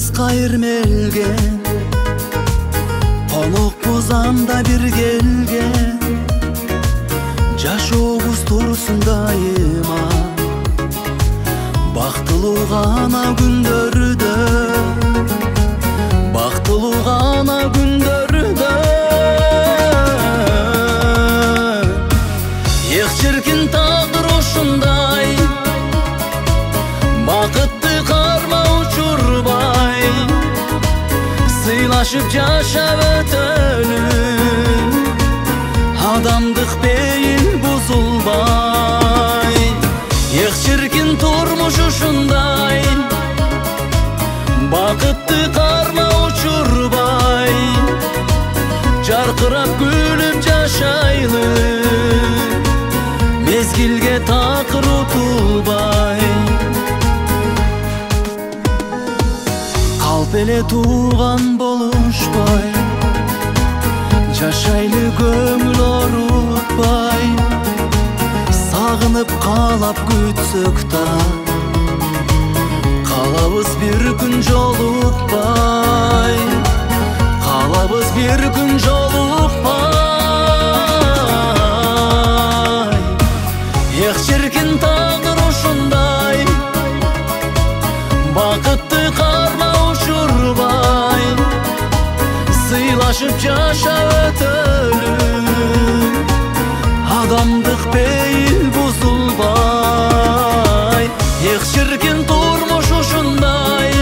кайырмелген конокпуз анда бир келген жашообуз турсун дайыма бактылуу гана күндөрдө бактылуу гана күндөрдө эх чиркин тагдыр ушундай бакытты карма учурбай сыйлашып жашап өтөлү адамдык бейил бузулбай эх чиркин турмуш ушундай бакытты карма учурбай жаркырап күлүп жашайлы мезгилге такыр утулбай калп эле тууган болушпай жашайлы көңүл орутпай сагынып каалап күтсөк да калабыз бир күн жолукпай калабыз бир күн жолукпай эх чиркин тагдыр ушундай бакытты карма учурбай сыйлашып жашап өтөлү адамдык бейил бузулбай эх чиркин турмуш ушундай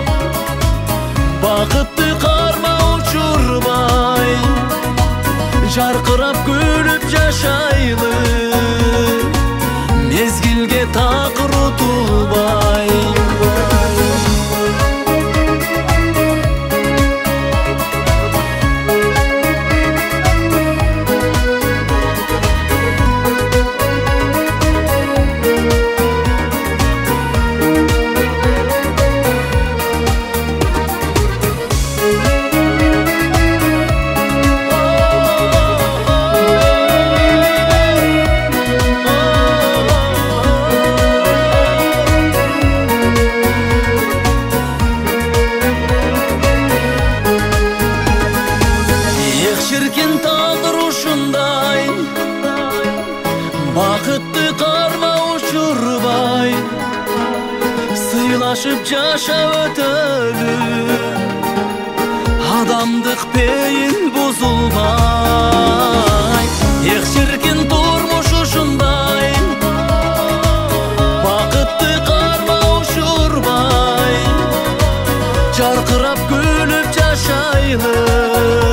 бакытты карма учурбай жаркырап күлүп жашайлы мезгилге такыр утулбай чиркин тагдыр ушундай бакытты карма учурбай сыйлашып жашап өтөлү адамдык бейил бузулбай эх чиркин турмуш ушундай бакытты карма учурбай жаркырап күлүп жашайлы